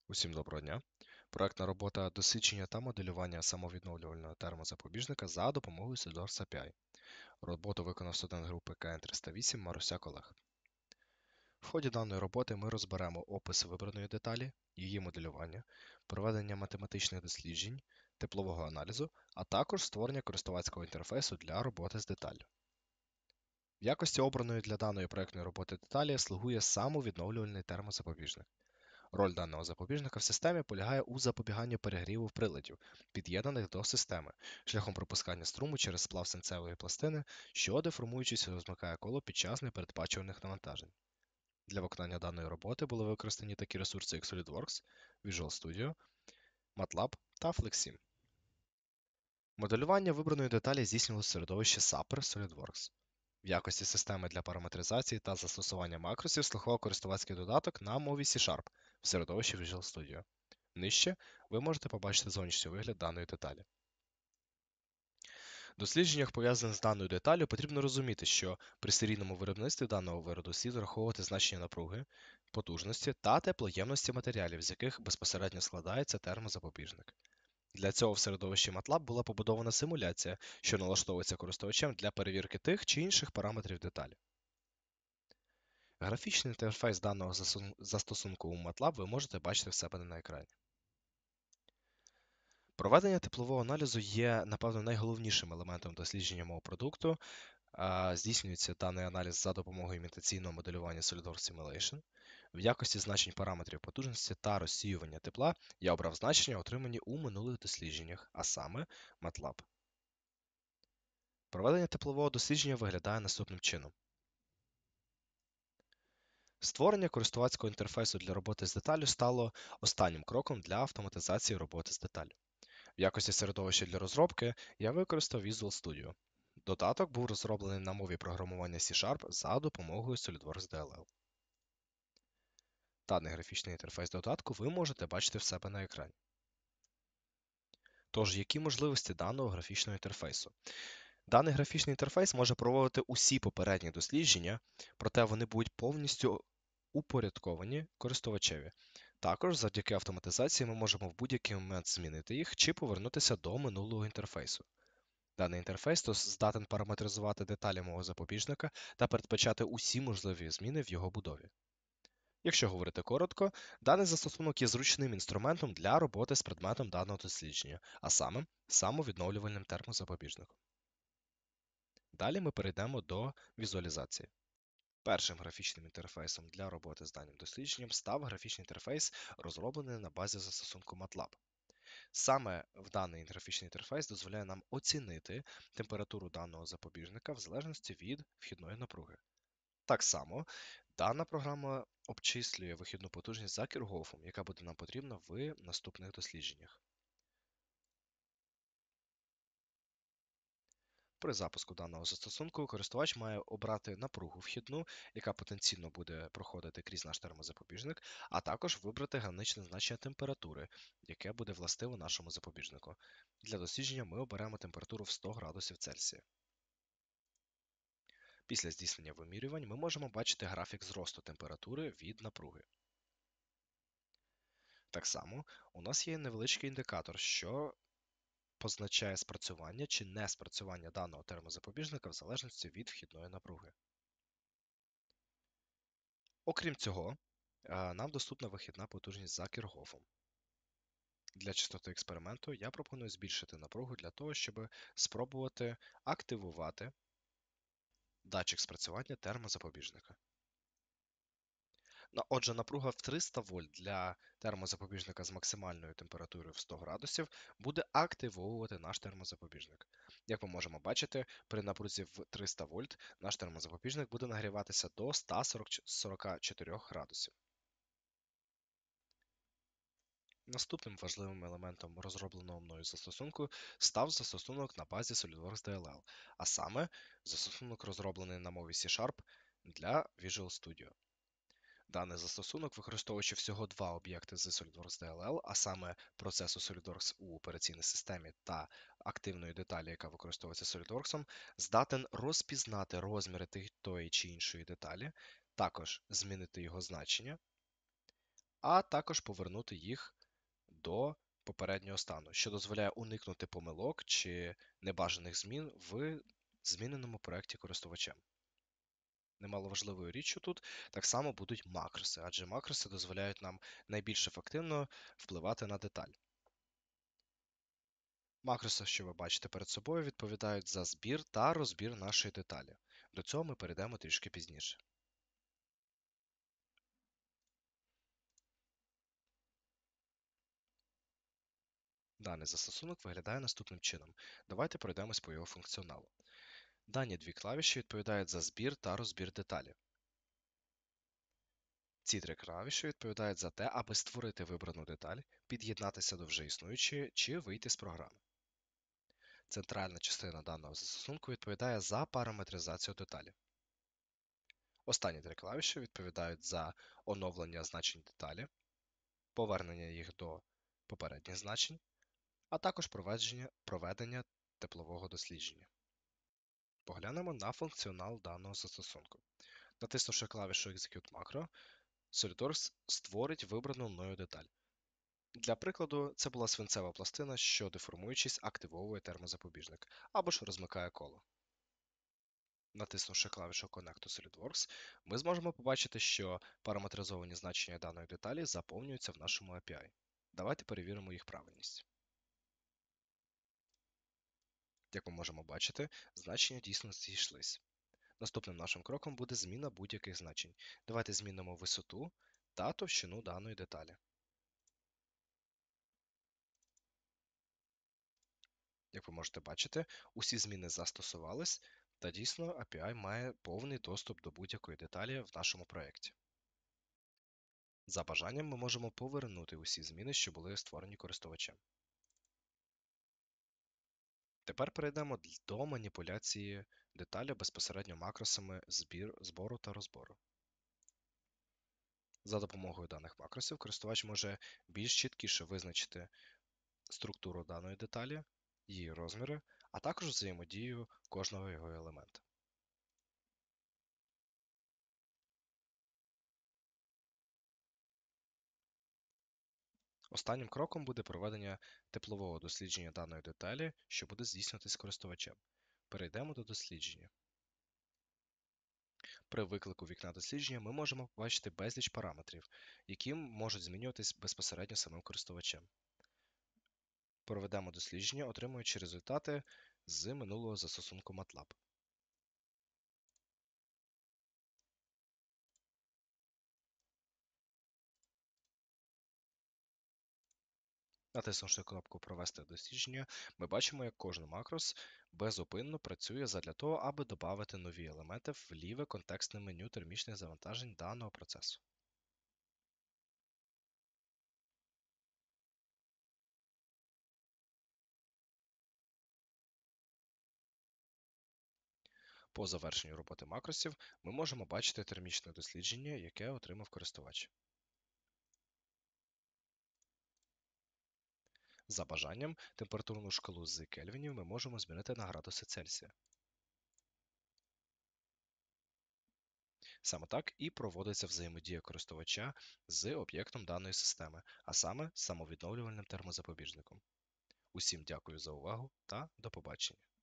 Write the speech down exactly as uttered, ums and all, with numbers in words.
Усім доброго дня. Проектна робота дослідження та моделювання самовідновлювального термозапобіжника за допомогою SolidWorks ей пі ай. Роботу виконав студент групи К Н триста вісім Марусяк Олег. В ході даної роботи ми розберемо опис вибраної деталі, її моделювання, проведення математичних досліджень, теплового аналізу, а також створення користувацького інтерфейсу для роботи з деталлю. В якості обраної для даної проектної роботи деталі слугує самовідновлювальний термозапобіжник. Роль даного запобіжника в системі полягає у запобіганні перегріву приладів, під'єднаних до системи, шляхом пропускання струму через сплав свинцевої пластини, що, деформуючись, розмикає коло під час непередбачуваних навантажень. Для виконання даної роботи були використані такі ресурси, як SolidWorks, Visual Studio, MATLAB та Flexsim. Моделювання вибраної деталі здійснювалося в середовищі сапер SolidWorks. В якості системи для параметризації та застосування макросів слухав користувацький додаток на мові C-Sharp в середовищі Visual Studio. Нижче ви можете побачити зовнішній вигляд даної деталі. В дослідженнях, пов'язаних з даною деталлю, потрібно розуміти, що при серійному виробництві даного вироду слід враховувати значення напруги, потужності та теплоємності матеріалів, з яких безпосередньо складається термозапобіжник. Для цього в середовищі MATLAB була побудована симуляція, що налаштовується користувачем для перевірки тих чи інших параметрів деталі. Графічний інтерфейс даного застосунку у MATLAB ви можете бачити в себе на екрані. Проведення теплового аналізу є, напевно, найголовнішим елементом дослідження мого продукту. Здійснюється даний аналіз за допомогою імітаційного моделювання SolidWorks Simulation. В якості значень параметрів потужності та розсіювання тепла я обрав значення, отримані у минулих дослідженнях, а саме MATLAB. Проведення теплового дослідження виглядає наступним чином. Створення користувацького інтерфейсу для роботи з деталлю стало останнім кроком для автоматизації роботи з деталлю. В якості середовища для розробки я використав Visual Studio. Додаток був розроблений на мові програмування C-Sharp за допомогою SolidWorks ді ел ел. Даний графічний інтерфейс додатку ви можете бачити в себе на екрані. Тож, які можливості даного графічного інтерфейсу? Даний графічний інтерфейс може проводити усі попередні дослідження, проте вони будуть повністю упорядковані користувачеві. Також завдяки автоматизації ми можемо в будь-який момент змінити їх чи повернутися до минулого інтерфейсу. Даний інтерфейс здатен параметризувати деталі мого запобіжника та передбачати усі можливі зміни в його будові. Якщо говорити коротко, даний застосунок є зручним інструментом для роботи з предметом даного дослідження, а саме самовідновлювальним термозапобіжником. Далі ми перейдемо до візуалізації. Першим графічним інтерфейсом для роботи з даним дослідженням став графічний інтерфейс, розроблений на базі застосунку MATLAB. Саме в даний графічний інтерфейс дозволяє нам оцінити температуру даного запобіжника в залежності від вхідної напруги. Так само, дана програма обчислює вихідну потужність за Кіргофом, яка буде нам потрібна в наступних дослідженнях. При запуску даного застосунку користувач має обрати напругу вхідну, яка потенційно буде проходити крізь наш термозапобіжник, а також вибрати граничне значення температури, яке буде властиво нашому запобіжнику. Для дослідження ми оберемо температуру в сто градусів Цельсія. Після здійснення вимірювань ми можемо бачити графік зросту температури від напруги. Так само, у нас є невеличкий індикатор, що позначає спрацювання чи не спрацювання даного термозапобіжника в залежності від вхідної напруги. Окрім цього, нам доступна вихідна потужність за Кіргофом. Для чистоти експерименту я пропоную збільшити напругу для того, щоб спробувати активувати датчик спрацювання термозапобіжника. Отже, напруга в триста вольт для термозапобіжника з максимальною температурою в сто градусів буде активовувати наш термозапобіжник. Як ми можемо бачити, при напрузі в триста вольт наш термозапобіжник буде нагріватися до ста сорока чотирьох градусів. Наступним важливим елементом розробленого мною застосунку став застосунок на базі SolidWorks ді ел ел, а саме застосунок розроблений на мові C-Sharp для Visual Studio. Даний застосунок, використовуючи всього два об'єкти з SolidWorks ді ел ел, а саме процесу SolidWorks у операційній системі та активної деталі, яка використовується SolidWorks, здатен розпізнати розміри тої чи іншої деталі, також змінити його значення, а також повернути їх до попереднього стану, що дозволяє уникнути помилок чи небажаних змін в зміненому проєкті користувачем. Немаловажливою річчю тут так само будуть макроси, адже макроси дозволяють нам найбільш ефективно впливати на деталь. Макроси, що ви бачите перед собою, відповідають за збір та розбір нашої деталі. До цього ми перейдемо трішки пізніше. Даний застосунок виглядає наступним чином. Давайте пройдемось по його функціоналу. Дані дві клавіші відповідають за збір та розбір деталі. Ці три клавіші відповідають за те, аби створити вибрану деталь, під'єднатися до вже існуючої чи вийти з програми. Центральна частина даного застосунку відповідає за параметризацію деталі. Останні три клавіші відповідають за оновлення значень деталі, повернення їх до попередніх значень, а також проведення, проведення теплового дослідження. Поглянемо на функціонал даного застосунку. Натиснувши клавішу Execute Macro, SolidWorks створить вибрану мною деталь. Для прикладу, це була свинцева пластина, що, деформуючись, активовує термозапобіжник або ж розмикає коло. Натиснувши клавішу Connect to SolidWorks, ми зможемо побачити, що параметризовані значення даної деталі заповнюються в нашому ей пі ай. Давайте перевіримо їх правильність. Як ми можемо бачити, значення дійсно зійшлись. Наступним нашим кроком буде зміна будь-яких значень. Давайте змінимо висоту та товщину даної деталі. Як ви можете бачити, усі зміни застосувались, та дійсно ей пі ай має повний доступ до будь-якої деталі в нашому проєкті. За бажанням ми можемо повернути усі зміни, що були створені користувачем. Тепер перейдемо до маніпуляції деталі безпосередньо макросами збір, збору та розбору. За допомогою даних макросів користувач може більш чіткіше визначити структуру даної деталі, її розміри, а також взаємодію кожного його елемента. Останнім кроком буде проведення теплового дослідження даної деталі, що буде здійснюватись користувачем. Перейдемо до дослідження. При виклику вікна дослідження ми можемо побачити безліч параметрів, які можуть змінюватись безпосередньо самим користувачем. Проведемо дослідження, отримуючи результати з минулого застосунку MATLAB. Натиснувши кнопку Провести дослідження, ми бачимо, як кожен макрос безупинно працює задля того, аби додати нові елементи в ліве контекстне меню термічних завантажень даного процесу. По завершенню роботи макросів ми можемо бачити термічне дослідження, яке отримав користувач. За бажанням, температурну шкалу з кельвінів ми можемо змінити на градуси Цельсія. Саме так і проводиться взаємодія користувача з об'єктом даної системи, а саме самовідновлювальним термозапобіжником. Усім дякую за увагу та до побачення!